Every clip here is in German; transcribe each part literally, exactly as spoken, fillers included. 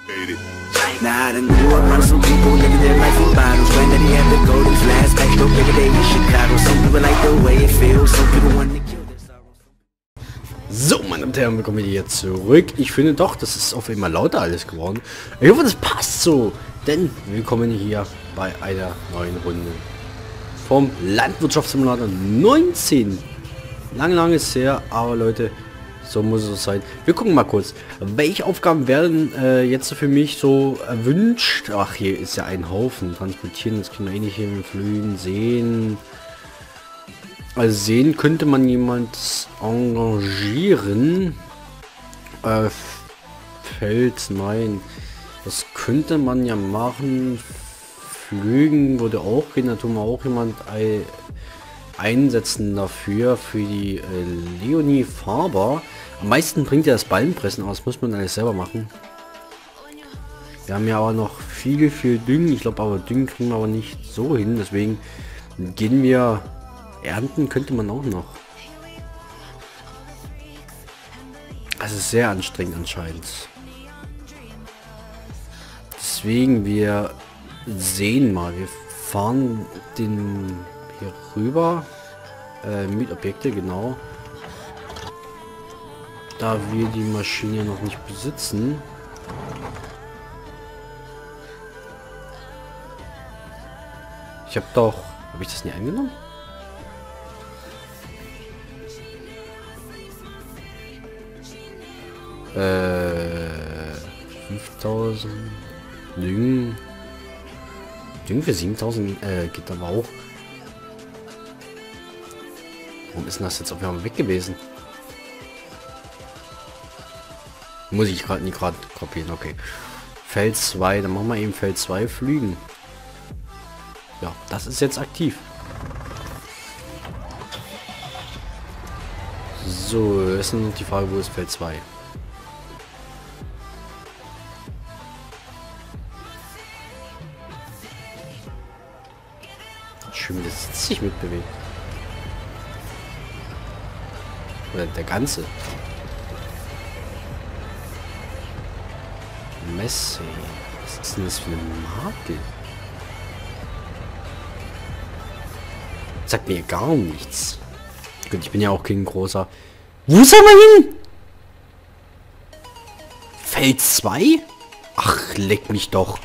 Nah, I done grew up around some people living their life in bottles. Granddaddy had the golden flask, back though every day in Chicago. Some people like the way it feels, some people want to kill their sorrow. So, meine Damen und Herren, willkommen hier zurück. Ich finde doch, das ist auf einmal lauter alles geworden. Ich hoffe, das passt so, denn willkommen hier bei einer neuen Runde vom Landwirtschaftssimulator neunzehn. Lang, lang ist her, aber Leute, so muss es sein. Wir gucken mal kurz, welche Aufgaben werden äh, jetzt für mich so erwünscht. Ach, hier ist ja ein Haufen. Transportieren, das können wir eh nicht hin. Flügen, sehen. Also sehen könnte man jemand engagieren. Äh, Feld, nein. Das könnte man ja machen. Flügen würde auch gehen. Da tun wir auch jemand ein, einsetzen dafür. Für die äh, Leonie Faber. Am meisten bringt ja das Ballenpressen, aber das muss man alles selber machen. Wir haben ja aber noch viel, viel Düngen. Ich glaube aber Düngen kriegen wir aber nicht so hin. Deswegen gehen wir... Ernten könnte man auch noch. Das ist sehr anstrengend anscheinend. Deswegen, wir sehen mal. Wir fahren den hier rüber. Äh, Mietobjekte, genau. Da wir die Maschine noch nicht besitzen. Ich habe doch... Habe ich das nie eingenommen? Äh, fünftausend Düngen. Düngen für siebentausend äh, geht aber auch. Warum ist denn das jetzt auf einmal weg gewesen? Muss ich gerade nicht gerade kopieren, okay. Feld zwei, dann machen wir eben Feld zwei Flügen. Ja, das ist jetzt aktiv. So, ist noch die Frage, wo ist Feld zwei? Schön, das Sitz sich mitbewegt. Oder der ganze. Messe. Was ist denn das für eine Marke? Sagt mir gar nichts. Gut, ich bin ja auch kein großer. Wo soll man hin? Feld zwei? Ach, leck mich doch.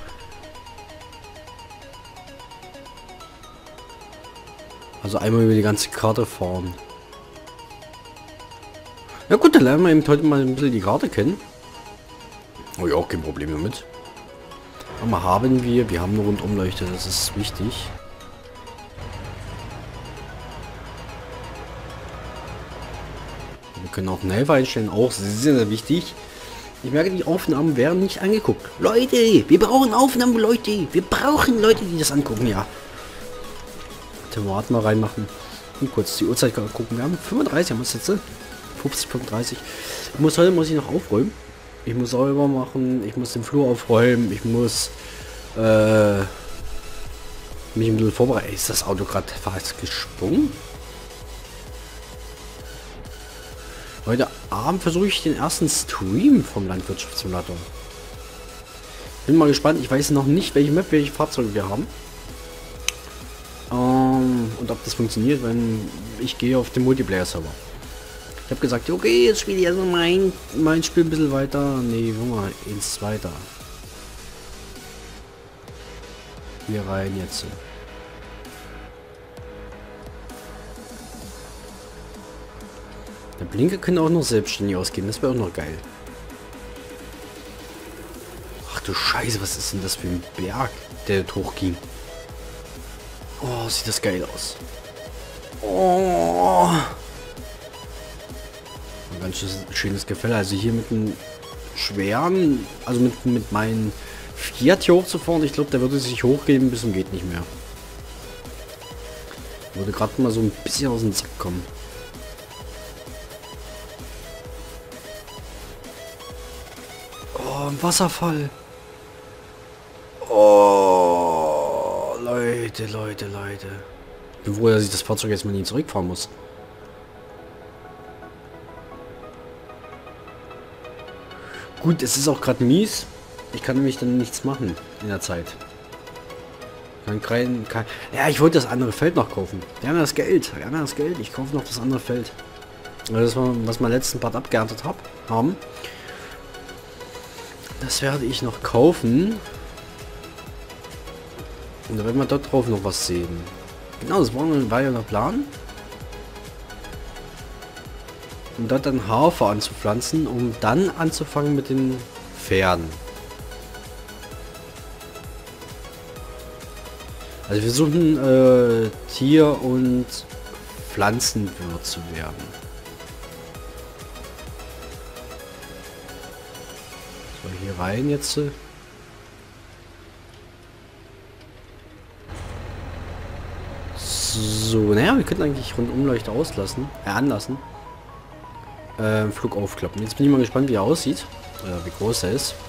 Also einmal über die ganze Karte fahren. Ja gut, dann lernen wir eben heute mal ein bisschen die Karte kennen. Oh ja, kein Problem damit. Aber haben wir, wir haben eine Rundumleuchte, das ist wichtig. Wir können auch einen Helfer einstellen, auch sehr, sehr wichtig. Ich merke, die Aufnahmen werden nicht angeguckt. Leute, wir brauchen Aufnahmen, Leute. Wir brauchen Leute, die das angucken, ja. Tomaten mal reinmachen und kurz die Uhrzeit gucken. Wir haben fünfunddreißig, haben wir jetzt fünfzig, fünfunddreißig. Ich muss heute muss ich noch aufräumen. Ich muss sauber machen. Ich muss den Flur aufräumen. Ich muss äh, mich ein bisschen vorbereiten. Ist das Auto gerade fast gesprungen? Heute Abend versuche ich den ersten Stream vom Landwirtschaftssimulator. Bin mal gespannt. Ich weiß noch nicht, welche Map, welche Fahrzeuge wir haben. Um, und ob das funktioniert, wenn ich gehe auf den Multiplayer-Server. Ich habe gesagt, okay, jetzt spiele ich also mein, mein Spiel ein bisschen weiter. Nee, guck mal, ins weiter. Hier rein jetzt. Der Blinker könnte auch noch selbstständig ausgehen, das wäre auch noch geil. Ach du Scheiße, was ist denn das für ein Berg, der hochging? Oh, sieht das geil aus. Oh. Ein ganz schönes Gefälle. Also hier mit einem schweren, also mit, mit meinen Fiat hier hochzufahren, ich glaube, der würde sich hochgeben bis zum geht nicht mehr. Würde gerade mal so ein bisschen aus dem Sack kommen. Oh, ein Wasserfall. Oh, Leute, Leute, Leute. Ich bin froh, dass ich das Fahrzeug jetzt mal nie zurückfahren muss. Gut, es ist auch gerade mies. Ich kann nämlich dann nichts machen in der Zeit. Kann kein, kein ja, ich wollte das andere Feld noch kaufen. Wir haben ja das Geld. Wir haben ja das Geld. Ich kaufe noch das andere Feld. Das war, was wir letzten Part abgeerntet hab, haben. Das werde ich noch kaufen. Und da werden wir dort drauf noch was sehen. Genau, das war, war ja der Plan. Und dort dann Hafer anzupflanzen, um dann anzufangen mit den Pferden. Also wir suchen äh, Tier- und Pflanzenwirt zu werden. So, hier rein jetzt. So, naja, wir könnten eigentlich Rundumleuchter auslassen, äh, anlassen. Äh, Flug aufklappen. Jetzt bin ich mal gespannt, wie er aussieht. Oder wie groß er ist.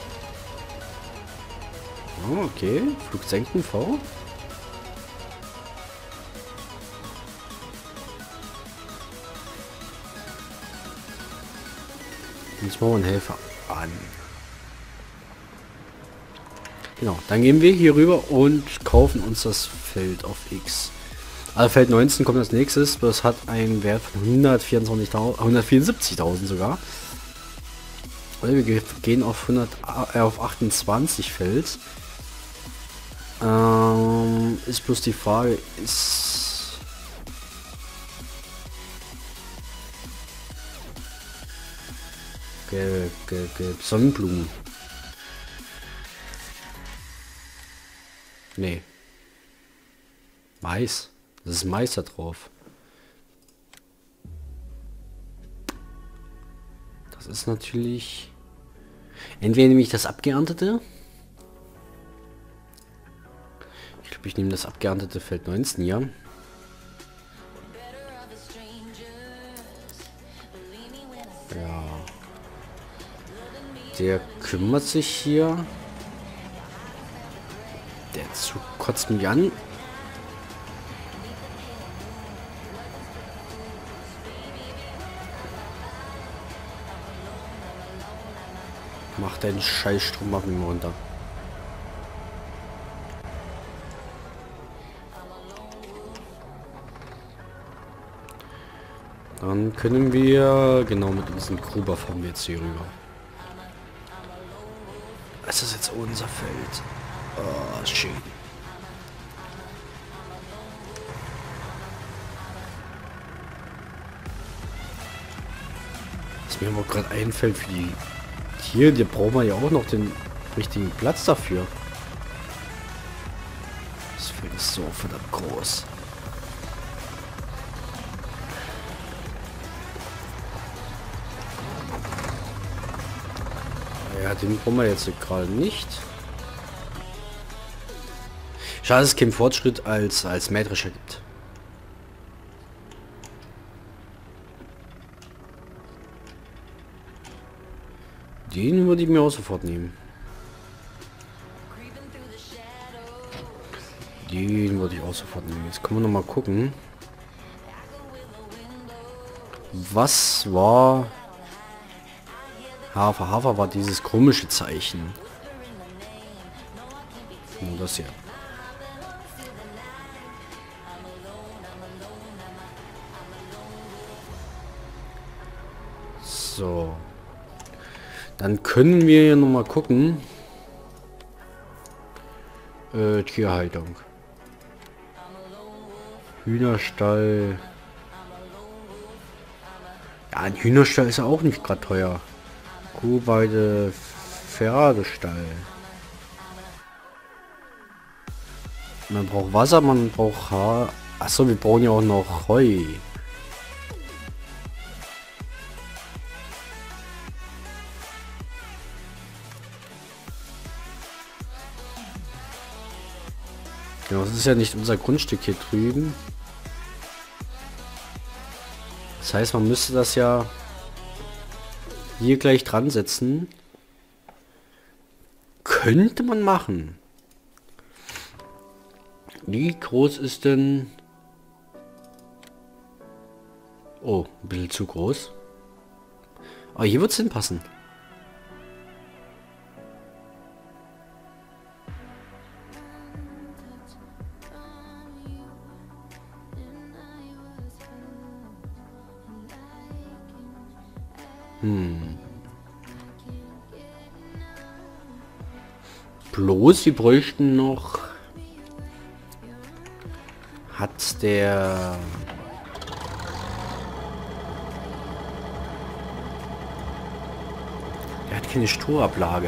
Oh, okay, Flug senken, V. Jetzt machen wir einen Helfer an. Genau, dann gehen wir hier rüber und kaufen uns das Feld auf X. Also Feld neunzehn kommt als nächstes. Das hat einen Wert von hundertvierundzwanzigtausend, hundertvierundsiebzigtausend sogar. Also wir gehen auf, hundert, äh, auf achtundzwanzig Feld. Ähm, ist bloß die Frage, ist... Gelb, gelb, gelb. Sonnenblumen. Nee. Mais. Das ist Mais da drauf. Das ist natürlich... Entweder nehme ich das abgeerntete. Ich glaube, ich nehme das abgeerntete Feld neunzehn hier. Ja. Der kümmert sich hier. Der Zug kotzt mich an. Mach deinen Scheißstrom auf mich runter. Dann können wir genau mit diesem Gruber fahren wir jetzt hier rüber. Es ist jetzt unser Feld. Oh, schön. Was mir aber gerade einfällt für die Tiere, die brauchen wir ja auch noch den richtigen Platz dafür. Das Feld ist so verdammt groß. Ja, den brauchen wir jetzt gerade nicht. Schade, dass es keinen Fortschritt als, als Mähdrescher gibt. Den würde ich mir auch sofort nehmen. Den würde ich auch sofort nehmen. Jetzt können wir noch mal gucken. Was war... Hafer. Hafer war dieses komische Zeichen. Nur das hier. So. Dann können wir ja noch mal gucken. Äh, Tierhaltung. Hühnerstall. Ja, ein Hühnerstall ist ja auch nicht gerade teuer. Kuhweide, Pferdestall. Man braucht Wasser, man braucht Haar. Achso, wir brauchen ja auch noch Heu. Genau, das ist ja nicht unser Grundstück hier drüben. Das heißt, man müsste das ja hier gleich dran setzen. Könnte man machen. Wie groß ist denn... Oh, ein bisschen zu groß. Aber hier wird es hinpassen. Hm. Bloß, wir bräuchten noch... Hat der... Er hat keine Strohablage.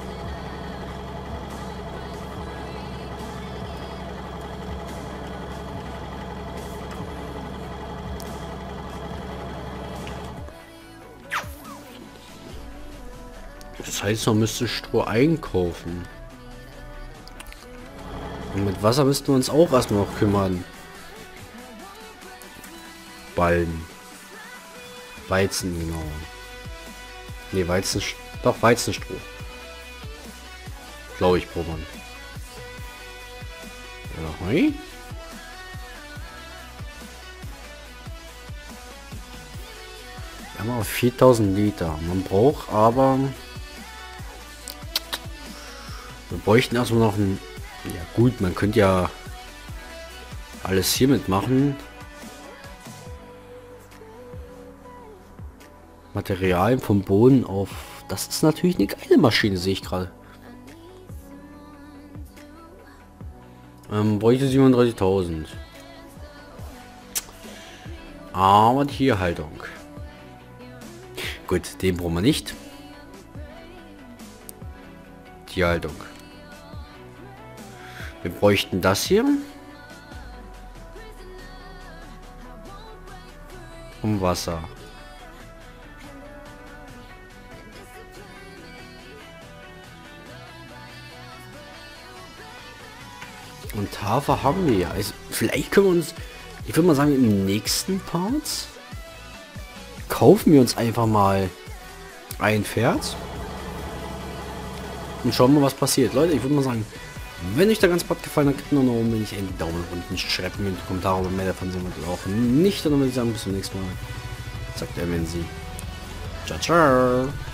Das heißt, man müsste Stroh einkaufen. Und mit Wasser müssten wir uns auch erstmal noch kümmern. Ballen. Weizen, genau. Ne, Weizen... Doch, Weizenstroh. Glaube ich, Promann. Oder Heu? Wir haben auf viertausend Liter. Man braucht aber... Wir bräuchten erstmal noch ein... Ja gut, man könnte ja alles hiermit machen. Materialien vom Boden auf... Das ist natürlich eine geile Maschine, sehe ich gerade. Ähm, bräuchte siebenunddreißigtausend. Aber die Tierhaltung. Gut, den brauchen wir nicht. Tierhaltung. Wir bräuchten das hier. Um Wasser. Und Hafer haben wir ja. Also vielleicht können wir uns, ich würde mal sagen, im nächsten Part kaufen wir uns einfach mal ein Pferd und schauen mal, was passiert. Leute, ich würde mal sagen, wenn euch der ganze Part gefallen hat, gebt nur noch unbedingt einen Daumen nach unten, schreibt mir in die Kommentare, ob mehr davon sehen wir auch nicht. Und dann würde ich sagen, bis zum nächsten Mal. Sagt der Menzi. Ciao, ciao.